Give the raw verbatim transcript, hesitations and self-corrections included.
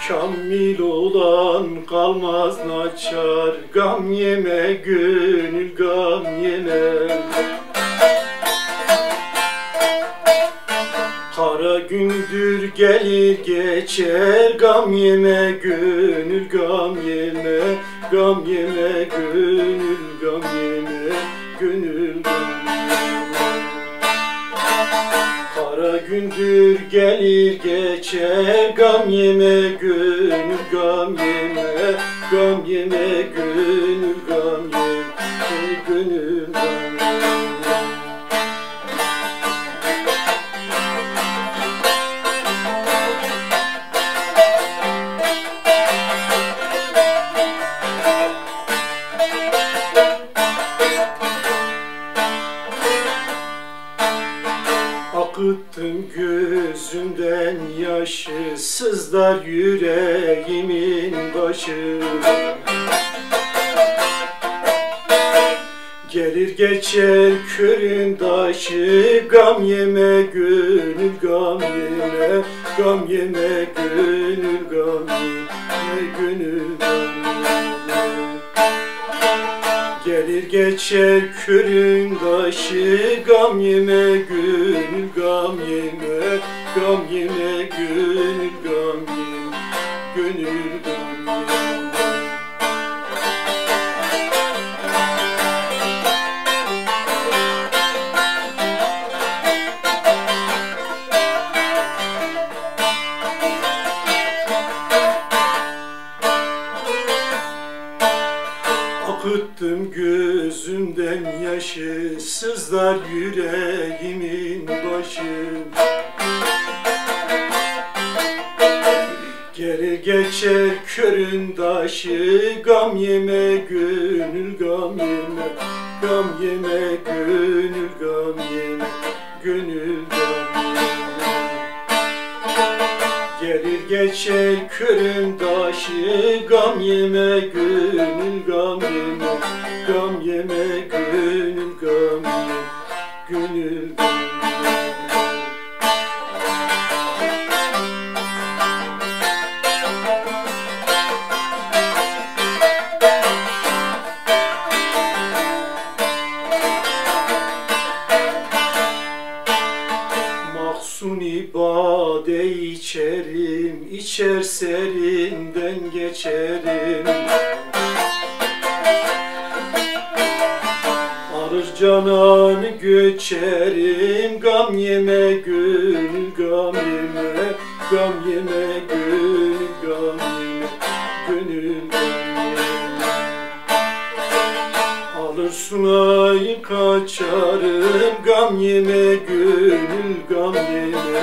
Kamil olan kalmaz naçar, gam yeme gönül gam yeme. Kara gündür gelir geçer, gam yeme gönül gam yeme. Gam yeme gönül gam yeme, gönül gam yeme. Kara gündür gelir geçer, gam yeme gönül gam yeme. Gam yeme gönül gam yeme, gönül gam yeme. Akıttın gözümden yaşı, sızlar yüreğimin başı. Gelir geçer körün taşı, gam yeme gönül gam yeme. Gam yeme gönül gam yeme, gönül gam yeme. Gelir geçer körün taşı, gam yeme gönül gam yeme. Gam yeme gönül gam yeme, gönül gam yeme. Akıttım gözümden yaşı, sızlar yüreğimin başı. Gelir geçer körün taşı, gam yeme gönül gam yeme. Gam yeme gönül gam yeme, gönül gam yeme. Gelir geçer körün taşı, gam yeme gönül gam yeme. Gam yeme gönül gam yeme, gönül gam yeme. Mahsuni bade içerim, içer serinden geçerim. Alır cananı göçerim, gam yeme gönül gam yeme. Gam yeme gönül gam yeme, gönül gam yeme. Alır sunayı kaçarım, gam yeme gönül gam yeme.